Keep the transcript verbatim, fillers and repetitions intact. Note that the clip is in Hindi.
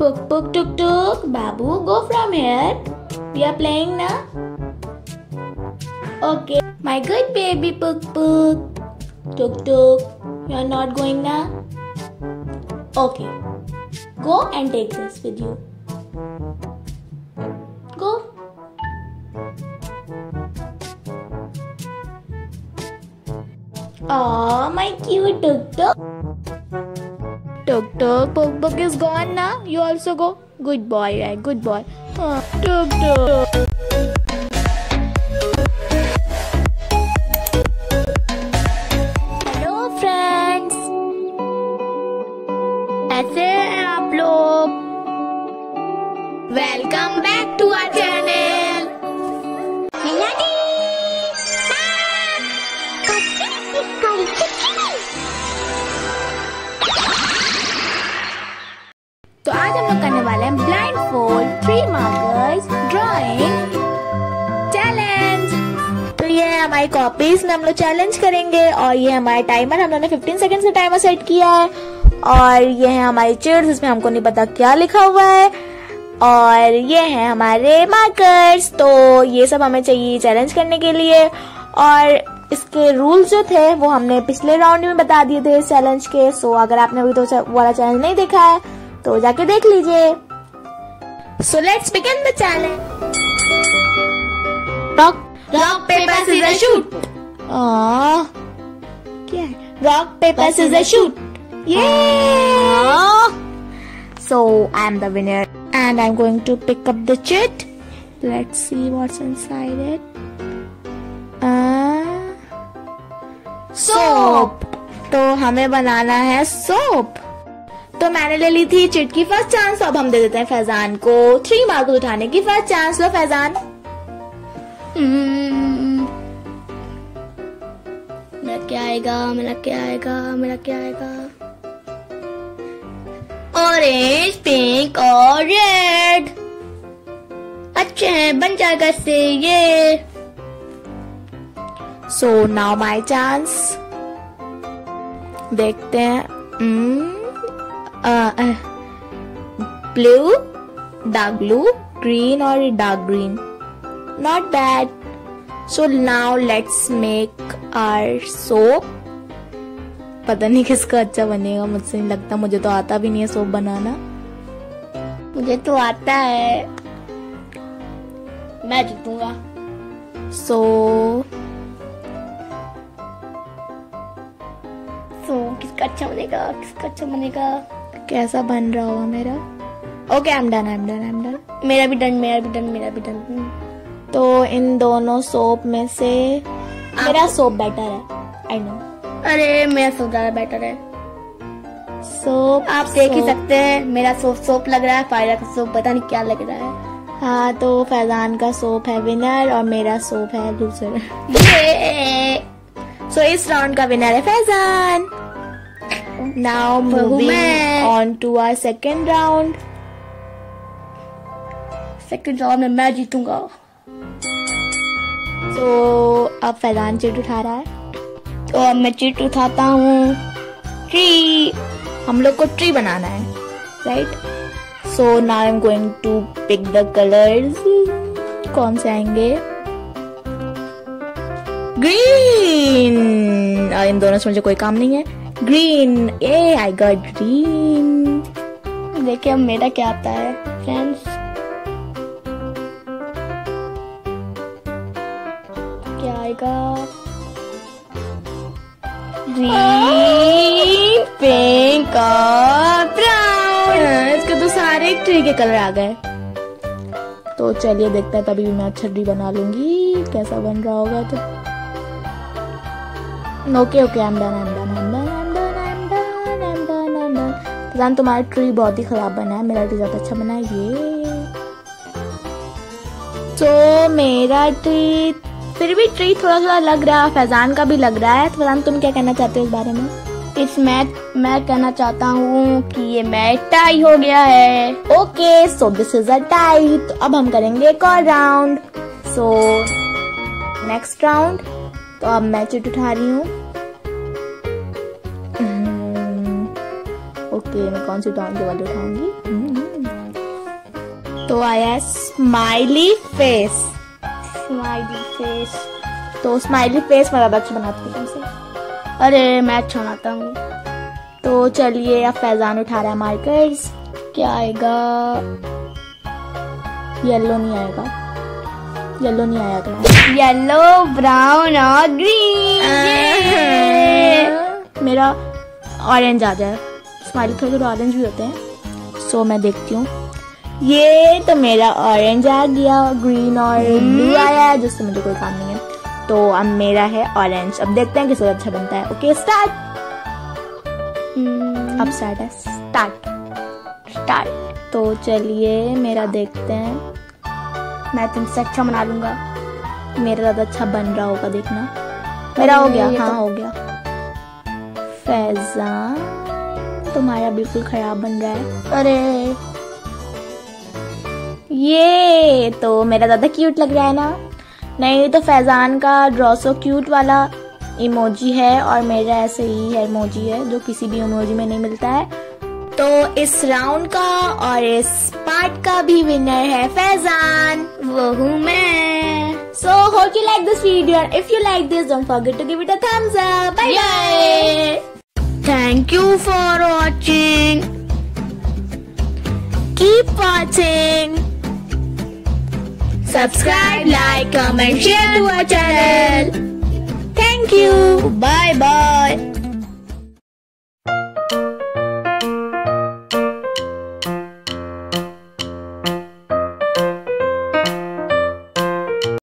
Puk puk tuk tuk. Babu, go from here. We are playing now. Okay. My good baby Puk puk. Tuk tuk. You are not going now? Okay. Go and take this with you. Go. Aw, my cute Tuk Tuk. Tuk Tuk, Puk Puk is gone now. You also go. Good boy, right? Good boy. Oh, Tuk Tuk. Hello friends. ऐसे हैं आप लोग? Welcome back to our channel. तो आज हम लोग करने वाले हैं blindfold three markers drawing challenge. तो ये है हमारी कॉपीज में हम लोग चैलेंज करेंगे और ये हमारा टाइमर, हम लोगों ने फिफ्टीन सेकंड से टाइमर सेट किया है। और ये है हमारी चिट्स, इसमें हमको नहीं पता क्या लिखा हुआ है। और ये है हमारे मार्कर्स। तो ये सब हमें चाहिए चैलेंज करने के लिए। और इसके रूल्स जो थे वो हमने पिछले राउंड में बता दिए थे इस चैलेंज के। सो अगर आपने अभी तो वाला चैलेंज नहीं देखा है तो जाके देख लीजिए। So let's begin the challenge. Rock rock paper scissor shoot. क्या है? Rock paper scissor shoot. Yeah! So I'm the winner and I'm going to pick up the chit. Let's see what's inside it. Uh, soap. तो हमें बनाना है सोप। तो मैंने ले ली थी चिट की फर्स्ट चांस, तो अब हम दे देते हैं फैजान को थ्री मार्क्स उठाने की फर्स्ट चांस। लो फैजान। hmm. मेरा क्या आएगा, मेरा क्या आएगा, मेरा क्या आएगा? ऑरेंज, पिंक और रेड। अच्छे हैं, बन जाएगा इससे ये। So now my chance. देखते हैं। ब्लू, डार्क ब्लू, ग्रीन और dark green. Not bad. So now let's make our soap. पता नहीं किसका अच्छा बनेगा, मुझसे नहीं लगता। मुझे तो आता भी नहीं है सोप बनाना। मुझे तो आता है, मैं जीतूंगा। सो सो किसका अच्छा बनेगा, किसका अच्छा बनेगा? कैसा बन रहा होगा मेरा? Okay, I am done, I am done, I am done. मेरा भी डन, मेरा भी डन, मेरा भी डन। तो इन दोनों सोप में से मेरा सोप बेटर है। I know. अरे मेरा सोप ज्यादा बेटर है। सोप आप देख ही सकते हैं, मेरा सोप सोप लग रहा है, फायरा का सोप पता नहीं क्या लग रहा है। हाँ, तो फैजान का सोप है विनर और मेरा सोप है लूजर। सो इस राउंड का विनर है Faizan. Now moving on to our second round. Second round में मैं जीतूंगा। तो अब फैजान चिट उठा रहा है। तो अब मैं चिट उठाता हूँ। ट्री, हम लोग को ट्री बनाना है, right? So now I am going to pick the colours. कौन से आएंगे? ग्रीन। इन दोनों से मुझे कोई काम नहीं है। Green, ah I got green. देखिए अब मेरा क्या आता है फ्रेंड्स। क्या आएगा? ग्रीन, पिंक और ब्राउन। इसके तो सारे ट्री के कलर आ गए। तो चलिए देखते हैं, तभी भी मैं अच्छा ट्री बना लूंगी। कैसा बन रहा होगा? तो okay okay, I am done, I am done, I am done, I am done, I am done, I am done, I am done. Faizan तुम्हारा ट्री बहुत ही खराब बना है, मेरा ट्री ज्यादा अच्छा बना है। ये तो मेरा ट्री, फिर भी ट्री थोड़ा थोड़ा लग रहा है, फैजान का भी लग रहा है। फैजान तुम क्या कहना चाहते हो इस बारे में? इस मैच मैं कहना चाहता हूँ कि ये मैच टाई हो गया है। Okay, so this is a tie. तो अब हम करेंगे एक और राउंड। So next round. तो अब मैं चिट उठा रही हूँ। ओके, मैं कौन सी उठाऊंगी? वाली उठाऊंगी। तो आया स्माइली फेस। Smiley face. तो स्माइली फेस मैं ज्यादा अच्छा बनाती हूँ तुमसे। अरे मैं अच्छा बनाता हूँ। तो चलिए अब फैजान उठा रहा है मार्कर्स। क्या आएगा? येलो नहीं आएगा, येलो नहीं आया तो येलो, ब्राउन और ग्रीन। मेरा ऑरेंज आ जाए। स्माइली थोड़े थोड़े ऑरेंज भी होते हैं। सो मैं देखती हूँ। ये तो मेरा ऑरेंज आ गया, ग्रीन और ब्लू आया है जिससे मुझे कोई काम नहीं है। तो अब मेरा है ऑरेंज। अब देखते हैं किसका अच्छा बनता है। Okay start. अब स्टार्ट है। स्टार्ट स्टार्ट तो चलिए मेरा देखते हैं। मैं तुमसे अच्छा बना लूंगा। मेरा ज्यादा अच्छा बन रहा होगा, देखना। मेरा हो गया। हाँ हो गया। फैजान तुम्हारा बिल्कुल खराब बन रहा है। अरे ये तो मेरा ज्यादा क्यूट लग रहा है ना। नहीं तो फैजान का ड्रॉ सो क्यूट वाला इमोजी है और मेरा ऐसे ही है इमोजी है जो किसी भी इमोजी में नहीं मिलता है। तो इस राउंड का और इस पार्ट का भी विनर है फैजान, वो हूँ मैं। So hope you like this video and if you like this don't forget to give it a thumbs up. Bye bye. Thank you for watching. Keep watching. Subscribe, like, comment, share to our channel. Thank you. Bye bye.